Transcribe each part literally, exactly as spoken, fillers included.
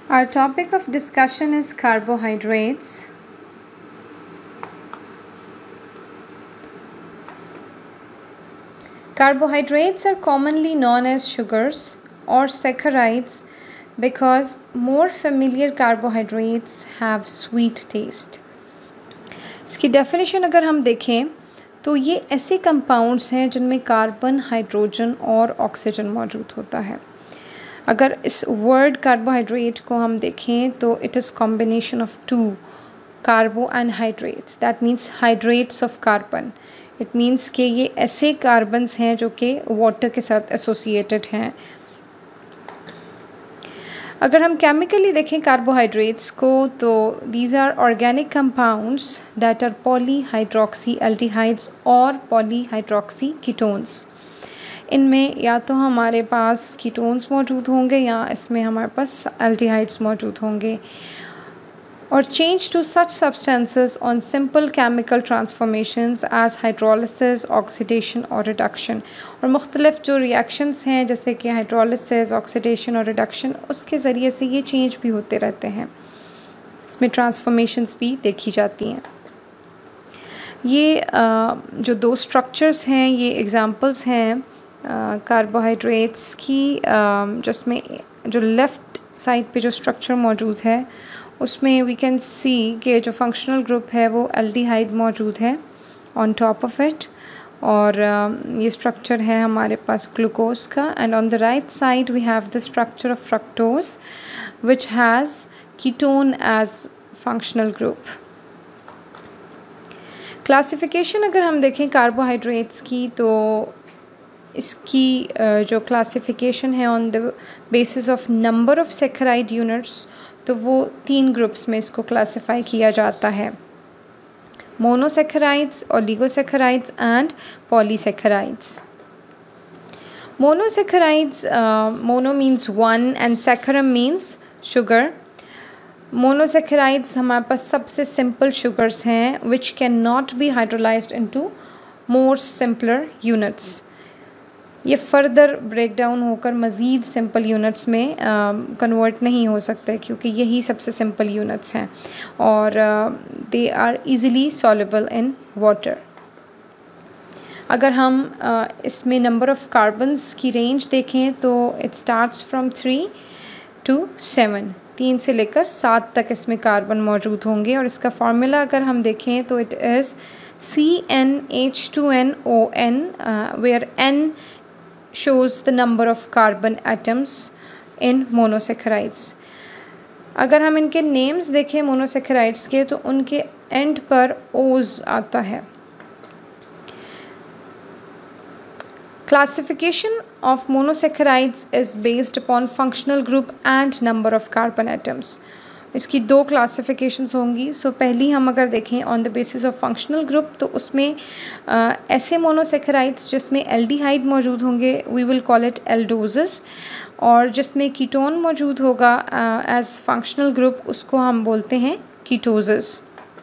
Our topic of discussion is carbohydrates. Carbohydrates are commonly known as sugars or saccharides because more familiar carbohydrates have sweet taste. इसकी definition अगर हम देखें तो ये ऐसे compounds हैं जिनमें कार्बन, हाइड्रोजन और ऑक्सीजन मौजूद होता है। अगर इस वर्ड कार्बोहाइड्रेट को हम देखें तो it is combination of two carbo and hydrates, that means hydrates of carbon. It means कि ये ऐसे कार्बन्स हैं जो कि वाटर के साथ एसोसिएटेड हैं। अगर हम केमिकली देखें कार्बोहाइड्रेट्स को तो these are organic compounds that are polyhydroxy aldehydes और पॉलीहाइड्रोक्सी कीटोन्स। इनमें या तो हमारे पास कीटोन्स मौजूद होंगे या इसमें हमारे पास एल्डिहाइड्स मौजूद होंगे। और change to such substances on simple chemical transformations as hydrolysis, oxidation और रिडक्शन। और मुख्तलिफ जो रिएक्शंस हैं जैसे कि हाइड्रोलिसिस, ऑक्सीडेशन और रिडक्शन, उसके ज़रिए से ये चेंज भी होते रहते हैं, इसमें ट्रांसफॉर्मेशंस भी देखी जाती हैं। ये आ, जो दो स्ट्रक्चर्स हैं ये एग्जांपल्स हैं कार्बोहाइड्रेट्स की, जिसमें जो लेफ़्ट साइड पे जो स्ट्रक्चर मौजूद है उसमें वी कैन सी कि जो फंक्शनल ग्रुप है वो एल्डिहाइड मौजूद है ऑन टॉप ऑफ इट, और uh, ये स्ट्रक्चर है हमारे पास ग्लूकोज का। And on the right side we have the structure of fructose which has ketone as functional group. Classification अगर हम देखें कार्बोहाइड्रेट्स की तो इसकी uh, जो क्लासिफिकेशन है on the basis of number of saccharide units, तो वो तीन ग्रुप्स में इसको क्लासिफाई किया जाता है, monosaccharides, oligosaccharides and polysaccharides. Monosaccharides, mono means one and saccharum means sugar. Monosaccharides हमारे पास सबसे सिंपल शुगर्स हैं which can not be hydrolysed into more simpler units. ये फर्दर ब्रेक डाउन होकर मज़ीद सिंपल यूनिट्स में कन्वर्ट uh, नहीं हो सकते क्योंकि यही सबसे सिंपल यूनिट्स हैं और they are easily soluble in water. अगर हम uh, इसमें नंबर ऑफ़ कार्बन्स की रेंज देखें तो it starts from three to seven, तीन से लेकर सात तक इसमें कार्बन मौजूद होंगे। और इसका फार्मूला अगर हम देखें तो it is C n H two n O n, where n shows the number of carbon atoms in monosaccharides. अगर हम इनके नेम्स देखें मोनोसैकराइड्स के तो उनके एंड पर ओज आता है। Classification of monosaccharides is based upon functional group and number of carbon atoms. इसकी दो क्लासिफिकेशंस होंगी। सो so, पहली हम अगर देखें on the basis of functional group तो उसमें आ, ऐसे मोनोसैकराइड्स जिसमें एल्डिहाइड मौजूद होंगे we will call it aldoses, और जिसमें कीटोन मौजूद होगा एज फंक्शनल ग्रुप उसको हम बोलते हैं कीटोजेस।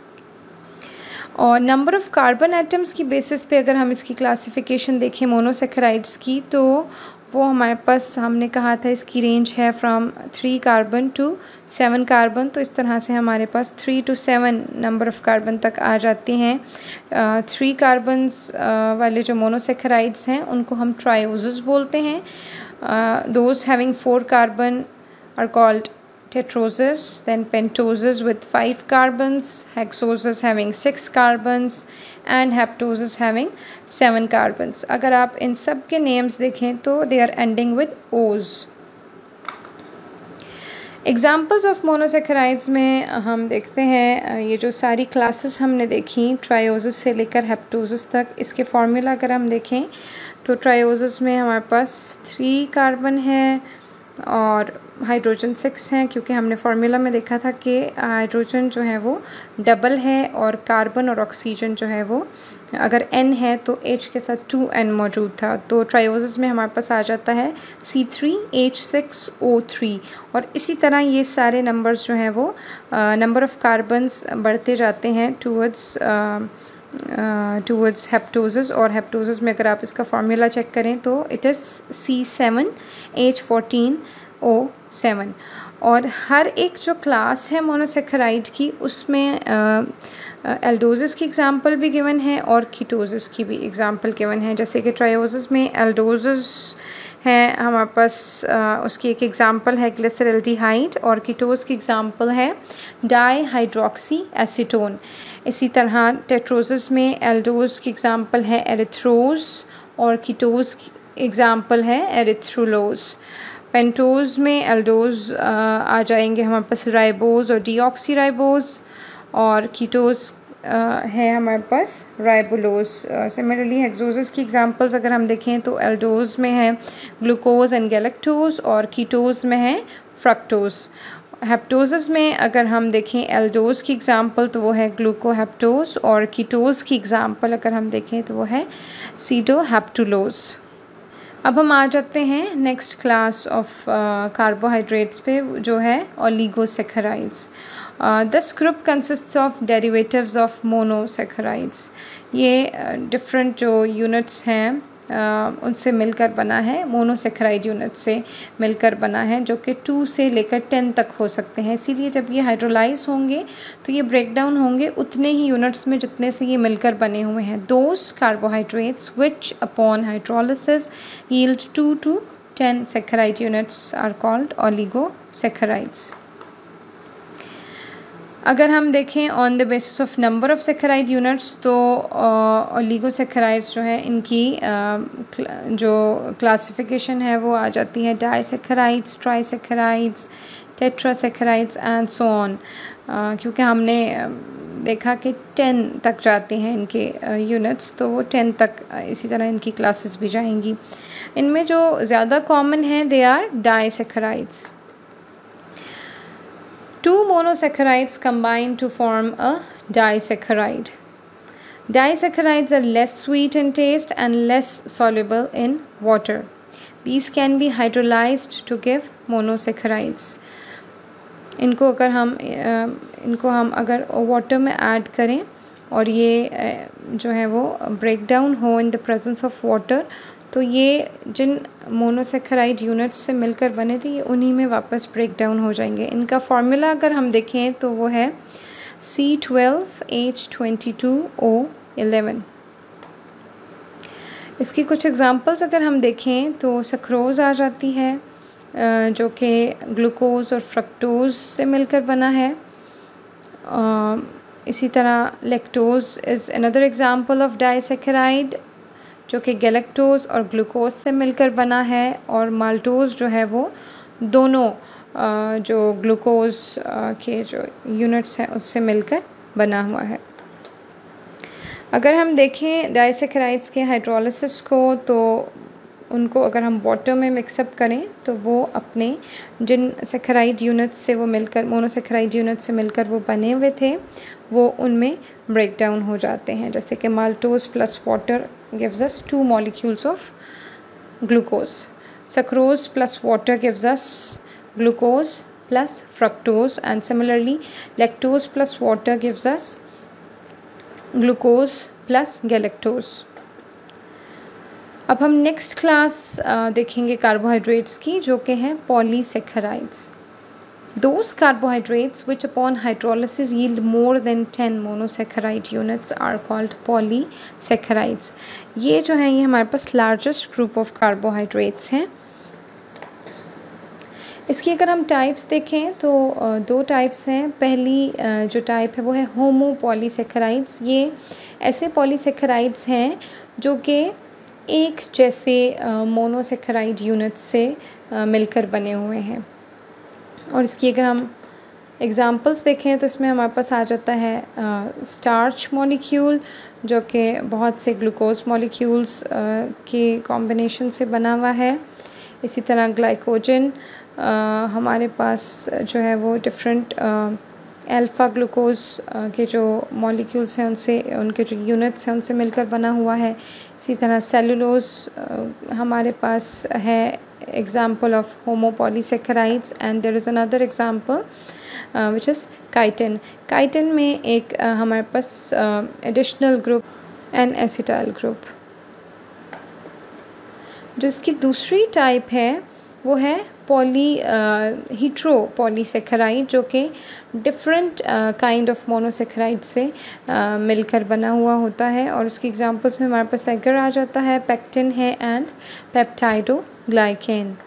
और नंबर ऑफ़ कार्बन एटम्स की बेसिस पे अगर हम इसकी क्लासिफिकेशन देखें मोनोसैकराइड्स की तो वो हमारे पास, हमने कहा था इसकी रेंज है from three carbon to seven carbon, तो इस तरह से हमारे पास three to seven number of carbon तक आ जाते हैं। थ्री कार्बन्स वाले जो मोनोसैकराइड्स हैं उनको हम ट्रायोजेस बोलते हैं। Those having four carbon are called tetroses, then pentoses with five carbons, hexoses having six carbons and heptoses having seven carbons. अगर आप इन सब के नेम्स देखें तो they are ending with O's. Examples of monosaccharides में हम देखते हैं ये जो सारी क्लासेस हमने देखी ट्रायोजेस से लेकर हेप्टोजेस तक, इसके फॉर्मूला अगर हम देखें तो ट्रायोजेस में हमारे पास थ्री कार्बन है और हाइड्रोजन सिक्स हैं, क्योंकि हमने फार्मूला में देखा था कि हाइड्रोजन जो है वो डबल है और कार्बन और ऑक्सीजन जो है वो अगर N है तो H के साथ टू एन मौजूद था। तो ट्रायोजेस में हमारे पास आ जाता है C three H six O three, और इसी तरह ये सारे नंबर्स जो हैं वो नंबर ऑफ़ कार्बन्स बढ़ते जाते हैं टूवर्ड्स टूवर्ड्स हेप्टोजेस। और हेप्टोजेस में अगर आप इसका फार्मूला चेक करें तो it is C seven H fourteen O seven. और हर एक जो क्लास है मोनोसेक्राइड की उसमें एल्डोजिस की एग्जांपल भी गिवन है और कीटोसिस की भी एग्जांपल गिवन है। जैसे कि ट्रायोसिस में एल्डोजिस है हमारे पास, आ, उसकी एक एग्जांपल है ग्लिसरल्डिहाइड और कीटोस की एग्जांपल है डाई हाइड्रोक्सी एसीटोन। इसी तरह टेट्रोसिस में एल्डोज की एग्जांपल है एरिथ्रोज और कीटोस की एग्जांपल है एरिथ्रोलोज। पेंटोज में एल्डोज आ जाएंगे हमारे पास राइबोज और डीऑक्सी राइबोज, और कीटोस है हमारे पास राइबोलोज। सिमिलरली हेक्सोसिस की एग्जांपल्स अगर हम देखें तो एल्डोज में है ग्लूकोज एंड गैलेक्टोज और कीटोज में है फ्रक्टोज। हेप्टोसिस में अगर हम देखें एल्डोज की एग्जांपल तो वो है ग्लूकोहेप्टोज और कीटोज की एग्जांपल अगर हम देखें तो वो है सीडोहेप्टुलोज। अब हम आ जाते हैं नेक्स्ट क्लास ऑफ कार्बोहाइड्रेट्स पे जो है oligosaccharides. This group consists of derivatives of monosaccharides. ये डिफरेंट uh, जो यूनिट्स हैं Uh, उनसे मिलकर बना है, मोनोसेक्राइड यूनिट से मिलकर बना है, जो कि टू से लेकर टेन तक हो सकते हैं। इसीलिए जब ये हाइड्रोलाइज होंगे तो ये ब्रेक डाउन होंगे उतने ही यूनिट्स में जितने से ये मिलकर बने हुए हैं। Those carbohydrates which upon hydrolysis yield two to ten saccharide units are called oligosaccharides. अगर हम देखें on the basis of number of saccharide units तो ओलिगोसेक्राइड्स जो है इनकी uh, जो क्लासिफिकेशन है वो आ जाती है disaccharides, trisaccharides, tetrasaccharides and so on. क्योंकि हमने देखा कि टेन तक जाते हैं इनके यूनिट्स, uh, तो वो टेन तक uh, इसी तरह इनकी क्लासेस भी जाएंगी। इनमें जो ज़्यादा कॉमन है they are disaccharides. Two monosaccharides combine to form a disaccharide. Disaccharides are less sweet in taste and less soluble in water. These can be hydrolyzed to give monosaccharides. इनको अगर हम इनको हम अगर वाटर में ऐड करें और ये जो है वो ब्रेक डाउन हो in the presence of water, तो ये जिन मोनोसेक्राइड यूनिट्स से मिलकर बने थे ये उन्हीं में वापस ब्रेक डाउन हो जाएंगे। इनका फॉर्मूला अगर हम देखें तो वो है C twelve H twenty two O eleven. इसकी कुछ एग्जांपल्स अगर हम देखें तो सक्रोज आ जाती है जो कि ग्लूकोज और फ्रक्टोज से मिलकर बना है। इसी तरह lactose is another example of disaccharide जो कि गैलेक्टोज और ग्लूकोज से मिलकर बना है, और माल्टोज जो है वो दोनों जो ग्लूकोज के जो यूनिट्स हैं उससे मिलकर बना हुआ है। अगर हम देखें डाइसेक्राइड्स के हाइड्रोलिसिस को तो उनको अगर हम वाटर में मिक्सअप करें तो वो अपने जिन सेक्राइड यूनिट्स से वो मिलकर मोनोसेक्राइड यूनिट से मिलकर वो बने हुए थे वो उनमें ब्रेक डाउन हो जाते हैं। जैसे कि maltose plus water gives us two molecules of glucose. Sucrose plus water gives us glucose plus fructose, and similarly lactose plus water gives us glucose plus galactose. अब हम नेक्स्ट क्लास देखेंगे carbohydrates की जो कि है polysaccharides. Those carbohydrates which upon hydrolysis yield more than ten monosaccharide units are called polysaccharides. ये जो है ये हमारे पास largest group of carbohydrates हैं। इसकी अगर हम टाइप्स देखें तो दो टाइप्स हैं। पहली जो टाइप है वो है होमोपॉलीसेक्राइड्स। ये ऐसे पॉलीसेक्राइड्स हैं जो कि एक जैसे मोनोसेक्राइड यूनिट्स से मिलकर बने हुए हैं। और इसकी अगर हम एग्जांपल्स देखें तो इसमें हमारे पास आ जाता है स्टार्च मॉलिक्यूल जो कि बहुत से ग्लूकोज मॉलिक्यूल्स के कॉम्बिनेशन से बना हुआ है। इसी तरह ग्लाइकोजन हमारे पास जो है वो डिफरेंट अल्फ़ा ग्लूकोज के जो मॉलिक्यूल्स हैं उनसे उनके जो यूनिट्स हैं उनसे मिलकर बना हुआ है। इसी तरह सेलुलोज हमारे पास है example of homopolysaccharides, and there is another example uh, which is chitin. Chitin में एक uh, हमारे पास uh, additional group N acetyl group। जो इसकी दूसरी टाइप है वो है पॉली हीट्रो पॉलीसेकेराइड, जो कि डिफरेंट काइंड ऑफ मोनोसेकेराइड से uh, मिलकर बना हुआ होता है। और उसकी एग्जांपल्स में हमारे पास एगर आ जाता है, पेक्टिन है and peptidoglycan.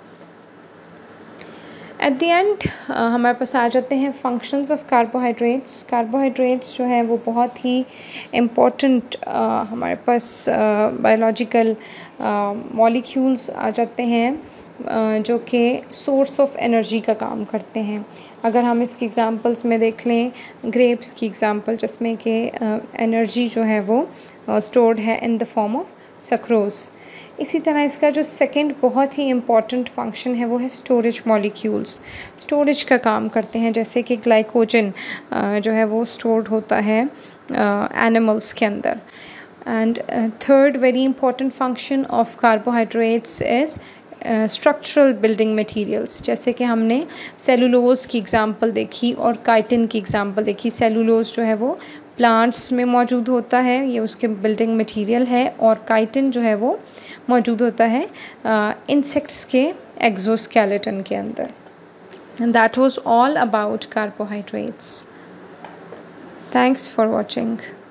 At the end हमारे पास आ जाते हैं फंक्शंस ऑफ कार्बोहाइड्रेट्स। कार्बोहाइड्रेट्स जो है वो बहुत ही इम्पोर्टेंट uh, हमारे पास बायोलॉजिकल मॉलिक्यूल्स आ जाते हैं uh, जो कि सोर्स ऑफ एनर्जी का काम करते हैं। अगर हम इसकी एग्जांपल्स में देख लें, ग्रेप्स की एग्जांपल, जिसमें कि एनर्जी uh, जो है वो स्टोर्ड uh, है in the form of sucrose. इसी तरह इसका जो सेकंड बहुत ही इम्पॉर्टेंट फंक्शन है वो है स्टोरेज मॉलिक्यूल्स। स्टोरेज का काम करते हैं, जैसे कि ग्लाइकोजन जो है वो स्टोर्ड होता है एनिमल्स के अंदर। And third very important function of carbohydrates is structural building materials. जैसे कि हमने सेलुलोज की एग्जांपल देखी और काइटिन की एग्जांपल देखी। सेलुलोज जो है वो प्लांट्स में मौजूद होता है, ये उसके बिल्डिंग मटेरियल है, और काइटिन जो है वो मौजूद होता है इंसेक्ट्स के एक्सोस्केलेटन के अंदर। And that was all about carbohydrates. Thanks for watching.